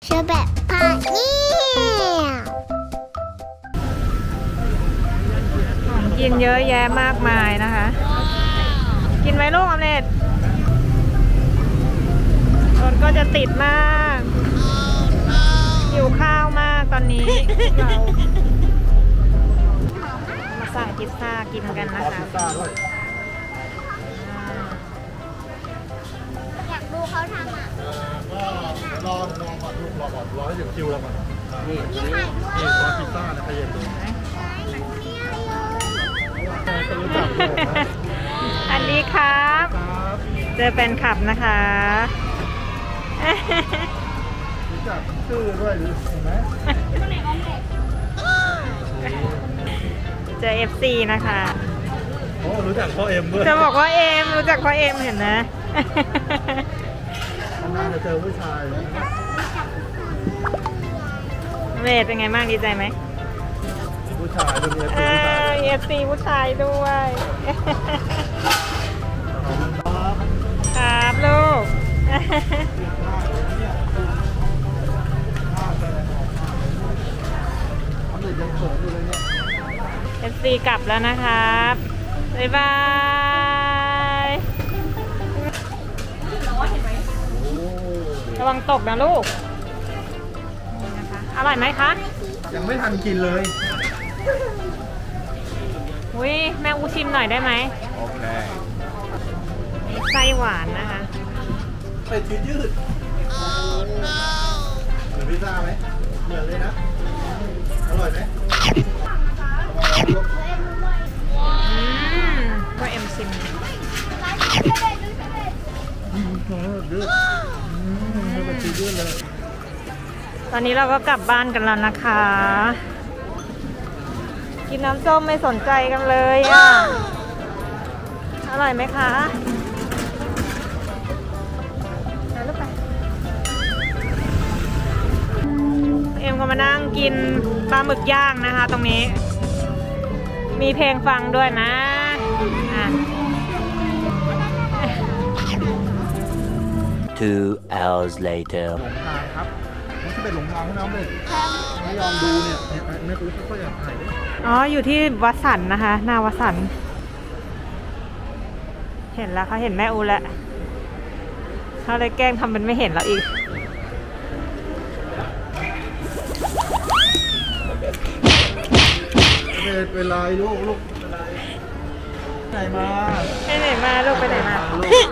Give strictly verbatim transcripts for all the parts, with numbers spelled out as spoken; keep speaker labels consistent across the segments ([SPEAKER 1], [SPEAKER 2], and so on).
[SPEAKER 1] เชอแบบพาเนี่ย
[SPEAKER 2] ของกินเยอะแยะมากมายนะคะ กินไหมลูกออมเล็ตรถก็จะติดมากหิวข้าวมากตอนนี้เรามาสั่งพิซซ่ากินกันนะคะ
[SPEAKER 1] อยากดูเขาทำอ่ะ
[SPEAKER 3] ก็รอรอก่อนลูกรอก่อนรอให้ถึงคิวเราก่อนนี่นี่นี่ซอสพิซซ่านะใครเย็นดู
[SPEAKER 2] อันนี้ครับเจอแฟนคลับนะคะ
[SPEAKER 3] รู้จักชื่อด้วยหรือเห็นไหม
[SPEAKER 2] เจอ เอฟ ซี นะคะ
[SPEAKER 3] โอ้รู้จักพ่อเอ็มด้วย
[SPEAKER 2] จะบอกว่าเอ็มรู้จักพ่อเอ็มเห็นนะ
[SPEAKER 3] นานจะเจอผู้ชาย
[SPEAKER 2] เวทเป็นไงบ้างดีใจไหม
[SPEAKER 3] ผู้ชายดู
[SPEAKER 2] เอฟซีผู้ชายด้วยครับลูกเอฟซีกลับแล้วนะครับบ๊ายบายระวังตกนะลูกนี่นะคะอร่อยไหมคะ
[SPEAKER 3] ยังไม่ทันกินเลย
[SPEAKER 2] อุ้ยแม่อูชิมหน่อยได้ไหม
[SPEAKER 3] โอเค
[SPEAKER 2] ไส้หวานนะคะ
[SPEAKER 3] เป็ดชีสยืดเหมือนพิซซ่าไหมเหมือนเลยนะอร่อยไหม
[SPEAKER 2] อืมก็เอ็มชิมตอนนี้เราก็กลับบ้านกันแล้วนะคะกินน้ำส้มไม่สนใจกันเลยอ่ะอร่อยไหมคะไปลูกไปเอ็มก็มานั่งกินปลาหมึกย่างนะคะตรงนี้มีเพลงฟังด้วยนะอ่ะ
[SPEAKER 4] two hours later
[SPEAKER 3] หลงทางครับมันจะเป็นหลงทางให้น้องเลยไม่ยอมดูเนี่ยไม่รู้ค่อยๆอยากถ่ายด้วย
[SPEAKER 2] อ๋ออยู่ที่วัดสันนะคะหน้าวัดสันเห็นแล้วเขาเห็นแม่อูแล้วเขาเลยแกล้งทำเป็นไม่เห็นแล้วอีก
[SPEAKER 3] เป็นไรลูกลูกไหนมา
[SPEAKER 2] ไปไหนมาลูกไปไหนมา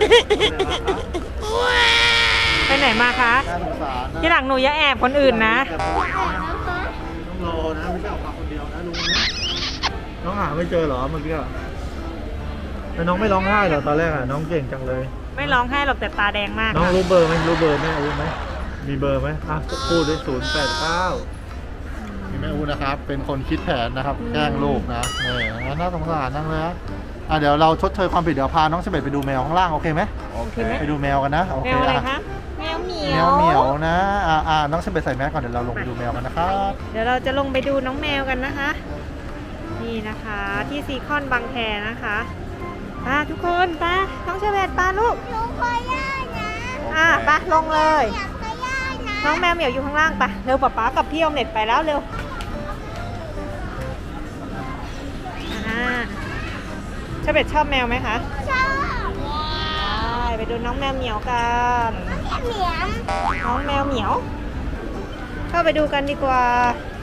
[SPEAKER 2] ไปไหนมาคะที่หลังหนูอย่าแอบคนอื่นนะ
[SPEAKER 3] ต้องรอนะไม่ใช่ออกมาคนเดียวนะลุงน้องหาไม่เจอเหรอเมื่อกี้แต่น้องไม่ร้องไห้เหรอตอนแรกอ่ะน้องเก่งจังเลย
[SPEAKER 2] ไม่ร้องไห้หรอกแต่ตาแดงมาก
[SPEAKER 3] น้องรู้เบอร์ไหมรู้เบอร์แม่อูไหมมีเบอร์ไหมอ่ะพูดด้วยศูนย์แปดเก้าแม่อูนะครับเป็นคนคิดแผนนะครับแกล้งลูกนะเนี่ยน่าสงสารนั่งเลยนะอ่ะเดี๋ยวเราชดเชยความผิดเดี๋ยวพาน้องเฉเบตไปดูแมวข้างล่างโอเคไหม
[SPEAKER 2] โอเค
[SPEAKER 3] ไปดูแมวกันนะโอเค
[SPEAKER 2] แมวอะไรคะแมวเหมียว
[SPEAKER 3] แมวเหมียวนะอ่าอ่าน้องเฉเบตใส่แมสก่อนเดี๋ยวเราลงไปดูแมวกันนะครับ
[SPEAKER 2] เดี๋ยวเราจะลงไปดูน้องแมวกันนะคะนี่นะคะที่ซีคอนบางแคนะคะป้าทุกคนป้าน้องเฉเบตป้าลูก
[SPEAKER 1] ลูกขอย่านะ
[SPEAKER 2] อ่ะป้าลงเลยน้องแมวเหมียวอยู่ข้างล่างป้าเร็วป้าป้ากับพี่อมเน็ตไปแล้วเร็วเฉเบตชอบแมวไหมคะ
[SPEAKER 1] ชอบ
[SPEAKER 2] ไปดูน้องแมวเหมียวกัน
[SPEAKER 1] เหมียว
[SPEAKER 2] น้องแมวเหมียวเข้าไปดูกันดีกว่า